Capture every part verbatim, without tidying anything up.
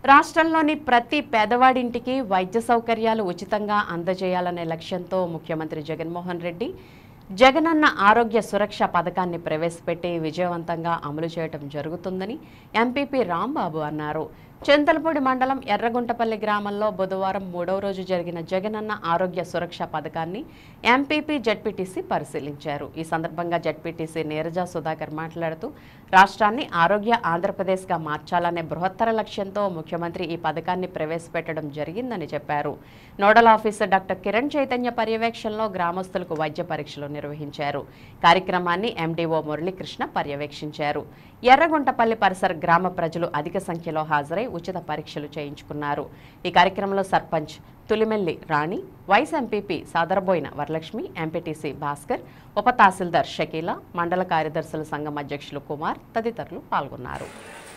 రాష్ట్రంలోని ప్రతి పేదవాడింటికి వైద్య సౌకర్యాలు ఉచితంగా అందజేయాలనే లక్ష్యంతో ముఖ్యమంత్రి జగన్మోహన్ రెడ్డి జగనన్న ఆరోగ్య సురక్ష పథకాన్ని ప్రవేశపెట్టి విజయవంతంగా అమలు చేయడం జరుగుతుందని ఎంపీపీ రాంబాబు అన్నారు. చింతలపూడి మండలం ఎర్రగుంటపల్లి గ్రామంలో బుధవారం మూడవ రోజు జరిగిన జగనన్న ఆరోగ్య సురక్ష పథకాన్ని ఎంపీపీ జెడ్పీటీసీ పరిశీలించారు. ఈ సందర్భంగా జెడ్పీటీసీ నీరజ సుధాకర్ మాట్లాడుతూ రాష్ట్రాన్ని ఆరోగ్య ఆంధ్రప్రదేశ్గా మార్చాలనే బృహత్తర లక్ష్యంతో ముఖ్యమంత్రి ఈ పథకాన్ని ప్రవేశపెట్టడం జరిగిందని చెప్పారు. Nodal officer doctor Kiran Chaitanya పర్యవేక్షణలో గ్రామస్తులకు వైద్య పరీక్షలు నిర్వహించారు. కార్యక్రమాన్ని ఎండీఓ మురళీకృష్ణ పర్యవేక్షించారు. ఎర్రగుంటపల్లి పరిసర గ్రామ ప్రజలు అధిక సంఖ్యలో హాజరై ఉచిత పరీక్షలు చేయించుకున్నారు. ఈ కార్యక్రమంలో sarpanch Tulimelli Rani, vice MPP Sadaraboina Varalakshmi, MPTC Bhaskar, ఉప తహసీల్దార్ షకీలా, మండల కార్యదర్శుల సంఘం అధ్యక్షులు కుమార్ తదితరులు పాల్గొన్నారు.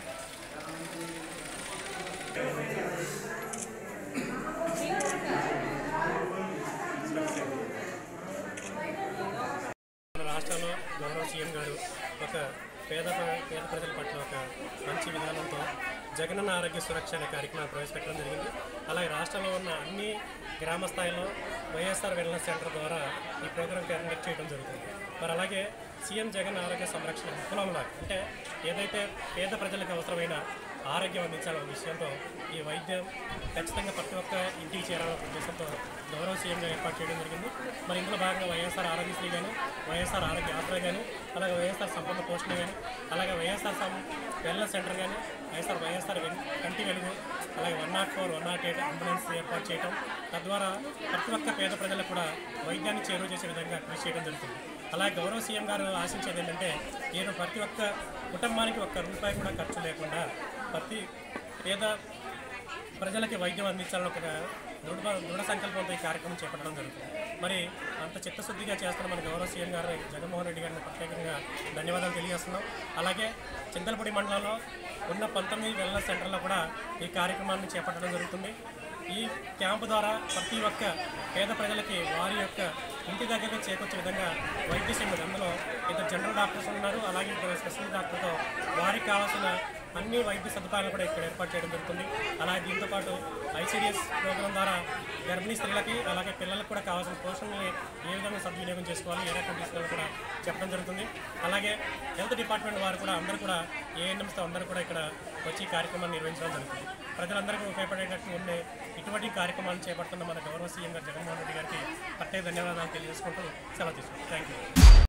రాష్ట్రంలో గౌరవ సీఎం గారు ఒక పేద పేద ప్రజల పట్ల ఒక మంచి విధానంతో జగనన్న ఆరోగ్య సురక్ష అనే కార్యక్రమాన్ని ప్రవేశపెట్టడం జరిగింది. అలాగే రాష్ట్రంలో ఉన్న అన్ని గ్రామ స్థాయిలో వైఎస్ఆర్ వెల్నెస్ సెంటర్ ద్వారా ఈ ప్రోగ్రాం కండక్ట్ చేయడం జరుగుతుంది. మరి అలాగే సీఎం జగన్ ఆరోగ్య సంరక్షణ విఫలంలా అంటే ఏదైతే పేద ప్రజలకు అవసరమైన ఆరోగ్యం అందించాలనే విషయంతో ఈ వైద్యం ఖచ్చితంగా ప్రతి ఒక్క ఇంటికి చేరాలనే ఉద్దేశంతో గౌరవ సీఎంగా ఏర్పాటు చేయడం జరిగింది. మరి ఇందులో భాగంగా వైఎస్ఆర్ ఆరోగ్యశ్రీ కానీ, వైఎస్ఆర్ ఆరోగ్య ఆసరా కానీ, అలాగే వైఎస్ఆర్ సంపూర్ణ పోషణ కానీ, అలాగే వైఎస్ఆర్ సం వెల్నెస్ సెంటర్ కానీ, వైఎస్ఆర్ వైఎస్ఆర్ కంటి వెలుగు, అలాగే one nought four one nought eight ambulance ఏర్పాటు చేయడం, తద్వారా ప్రతి ఒక్క పేద ప్రజలకు కూడా వైద్యాన్ని చేరువ చేసే విధంగా కృషి చేయడం జరుగుతుంది. అలాగే గౌరవ సీఎం గారు ఆశించేది ఏంటంటే నేను ప్రతి ఒక్క కుటుంబానికి ఒక్క రూపాయి కూడా ఖర్చు లేకుండా ప్రతి పేద ప్రజలకి వైద్యం అందించాలని ఒక దృఢ దృఢ సంకల్పంతో ఈ కార్యక్రమం చేపట్టడం జరుగుతుంది. మరి అంత చిత్తశుద్ధిగా చేస్తున్న మన గౌరవ సీఎం గారు జగన్మోహన్ రెడ్డి గారిని ప్రత్యేకంగా ధన్యవాదాలు తెలియజేస్తున్నాం. అలాగే చింతలపూడి మండలంలో ఉన్న పంతొమ్మిది వెల్నెస్ సెంటర్లో కూడా ఈ కార్యక్రమాన్ని చేపట్టడం జరుగుతుంది. ఈ క్యాంపు ద్వారా ప్రతి ఒక్క పేద ప్రజలకి వారి యొక్క ఇంటి దగ్గరికి చేకొచ్చే విధంగా వైద్య సిబ్బంది, అందులో ఇద్దరు జనరల్ డాక్టర్స్ ఉన్నారు, అలాగే ఇద్దరు స్పెషల్ డాక్టర్తో వారికి కావాల్సిన అన్ని వైద్య సదుపాయాలు కూడా ఇక్కడ ఏర్పాటు చేయడం జరుగుతుంది. అలాగే దీంతోపాటు ఐసీడీఎస్ ప్రోగ్రాం ద్వారా గర్భిణీ స్త్రీలకి అలాగే పిల్లలకు కూడా కావాల్సిన పోషణని ఏ విధంగా సద్వినియోగం చేసుకోవాలి, ఏ రకం తీసుకోవాలో కూడా చెప్పడం జరుగుతుంది. అలాగే హెల్త్ డిపార్ట్మెంట్ వారు కూడా అందరూ కూడా ఏఎన్ఎంస్తో అందరూ కూడా ఇక్కడ వచ్చి కార్యక్రమాన్ని నిర్వహించడం జరుగుతుంది. ప్రజలందరికీ ఉపయోగపడేటట్టు ఉండే ఇటువంటి కార్యక్రమాలను చేపడుతున్న మన గౌరవ సీఎం గారు జగన్మోహన్ రెడ్డి గారికి ప్రత్యేక ధన్యవాదాలు తెలియజేసుకుంటూ సెలవు తీసుకుంటాం. Thank you.